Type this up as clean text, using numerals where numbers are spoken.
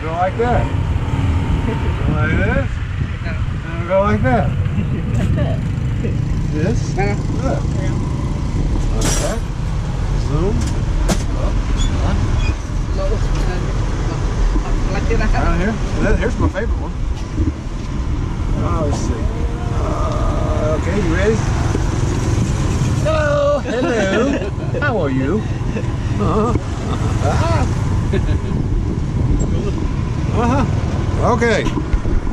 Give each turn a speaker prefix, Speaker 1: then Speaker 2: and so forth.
Speaker 1: Go like that. Go like this. And go like that. This. Good. Like that. Zoom. Down here. Here's my favorite one. Oh, let's see. Okay, you ready? Hello. Hello. How are you? Okay.